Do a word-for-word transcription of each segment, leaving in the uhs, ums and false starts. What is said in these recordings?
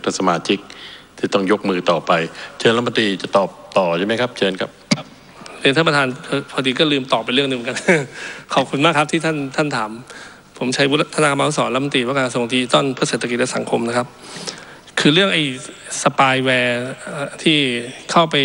ท่านสมาชิกที่ต้องยกมือต่อไปเชิญรัฐมนตรีจะตอบต่อใช่ไหมครับเชิญครับเรียนท่านประธานพอดีก็ลืมตอบไปเรื่องหนึ่งเหมือนกัน ขอบคุณมากครับที่ท่านท่านถามผมชัยวุฒิธนามาสอนรัฐมนตรีว่าการกระทรวงดิจิทัลเพื่อเศรษฐกิจและสังคมนะครับคือเรื่องไอ้สปายแวร์ที่เข้าไป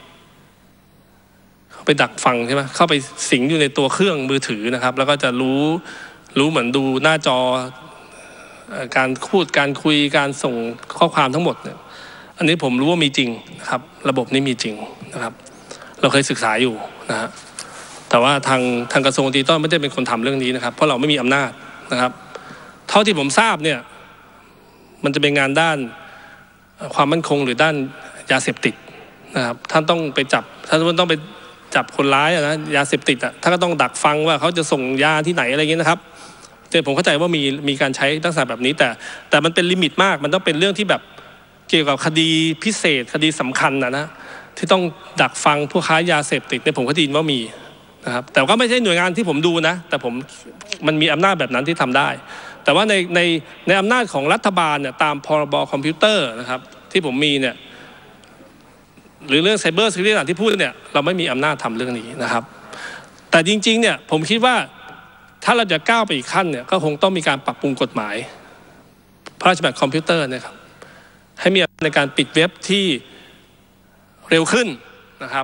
เข้าไปดักฟังใช่ไหมเข้าไปสิงอยู่ในตัวเครื่องมือถือนะครับแล้วก็จะรู้รู้เหมือนดูหน้าจอการพูดการคุยการส่งข้อความทั้งหมดเนี่ยอันนี้ผมรู้ว่ามีจริงนะครับระบบนี้มีจริงนะครับเราเคยศึกษาอยู่นะฮะแต่ว่าทางทางกระทรวงดิจิทัลไม่ได้เป็นคนทำเรื่องนี้นะครับเพราะเราไม่มีอำนาจนะครับเท่าที่ผมทราบเนี่ยมันจะเป็นงานด้านความมั่นคงหรือด้านยาเสพติดนะครับท่านต้องไปจับท่านต้องไปจับคนร้ายนะยาเสพติดอ่ะท่านก็ต้องดักฟังว่าเขาจะส่งยาที่ไหนอะไรอย่างเงี้ยนะครับแต่ผมเข้าใจว่ามีมีการใช้ลักษณะแบบนี้แต่แต่มันเป็นลิมิตมากมันต้องเป็นเรื่องที่แบบเกี่ยวกับคดีพิเศษคดีสำคัญนะนะที่ต้องดักฟังผู้ค้ายาเสพติดในผมก็ได้ยินว่ามีนะครับแต่ก็ไม่ใช่หน่วยงานที่ผมดูนะแต่ผมมันมีอำนาจแบบนั้นที่ทำได้แต่ว่าในในในอำนาจของรัฐบาลเนี่ยตามพรบคอมพิวเตอร์นะครับที่ผมมีเนี่ยหรือเรื่องไซเบอร์ซิเคียวริตี้ที่พูดเนี่ยเราไม่มีอำนาจทำเรื่องนี้นะครับแต่จริงๆเนี่ยผมคิดว่าถ้าเราจะก้าวไปอีกขั้นเนี่ยก็คงต้องมีการปรับปรุงกฎหมายพระราชบัญญัติคอมพิวเตอร์นะครับให้มีในการปิดเว็บที่เร็วขึ้นนะครับ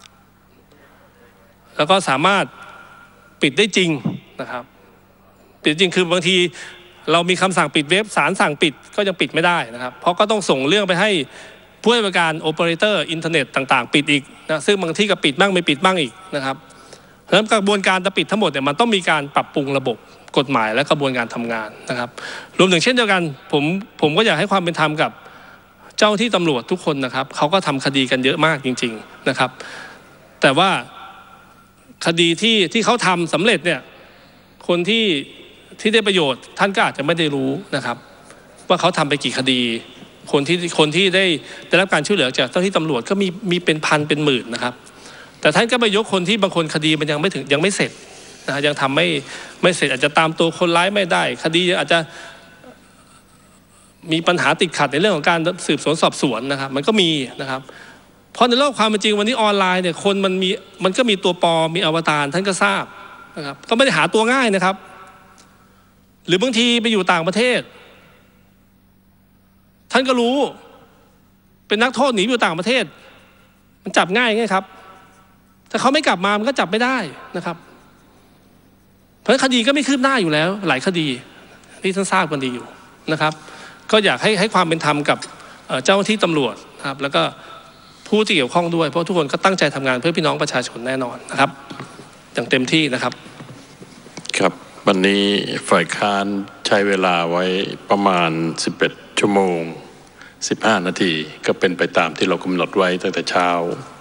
แล้วก็สามารถปิดได้จริงนะครับปิดจริงคือบางทีเรามีคำสั่งปิดเว็บศาลสั่งปิดก็ยังปิดไม่ได้นะครับเพราะก็ต้องส่งเรื่องไปให้ผู้ให้บริการโอเปอเรเตอร์อินเทอร์เน็ตต่างๆปิดอีกนะซึ่งบางที่ก็ปิดบ้างไม่ปิดบ้างอีกนะครับเพราะฉะนั้นกระบวนการจะปิดทั้งหมดเนี่ยมันต้องมีการปรับปรุงระบบกฎหมายและกระบวนการทำงานนะครับรวมถึงเช่นเดียวกันผมผมก็อยากให้ความเป็นธรรมกับเจ้าที่ตำรวจทุกคนนะครับเขาก็ทำคดีกันเยอะมากจริงๆนะครับแต่ว่าคดีที่ที่เขาทำสำเร็จเนี่ยคนที่ที่ได้ประโยชน์ท่านก็อาจจะไม่ได้รู้นะครับว่าเขาทำไปกี่คดีคนที่คนที่ได้ได้รับการช่วยเหลือจากเจ้าที่ตำรวจก็มีมีเป็นพันเป็นหมื่นนะครับแต่ท่านก็ไปยกคนที่บางคนคดีมันยังไม่ถึงยังไม่เสร็จนะยังทำไม่ไม่เสร็จอาจจะตามตัวคนร้ายไม่ได้คดีอาจจะมีปัญหาติดขัดในเรื่องของการสืบสวนสอบสวนนะครับมันก็มีนะครับเพราะในโลกความเป็นจริงวันนี้ออนไลน์เนี่ยคนมันมีมันก็มีตัวปลอมมีอวตารท่านก็ทราบนะครับก็ไม่ได้หาตัวง่ายนะครับหรือบางทีไปอยู่ต่างประเทศท่านก็รู้เป็นนักโทษหนีอยู่ต่างประเทศมันจับง่ายไงครับถ้าเขาไม่กลับมามันก็จับไม่ได้นะครับเพราะคดีก็ไม่คืบหน้าอยู่แล้วหลายคดีที่ท่านทราบกันดีอยู่นะครับก็อยากให้ให้ความเป็นธรรมกับเจ้าหน้าที่ตำรวจนะครับแล้วก็ผู้ที่เกี่ยวข้องด้วยเพราะทุกคนก็ตั้งใจทำงานเพื่อพี่น้องประชาชนแน่นอนนะครับอย่างเต็มที่นะครับครับวันนี้ฝ่ายค้านใช้เวลาไว้ประมาณสิบเอ็ดชั่วโมงสิบห้านาทีก็เป็นไปตามที่เรากำหนดไว้ตั้งแต่เช้า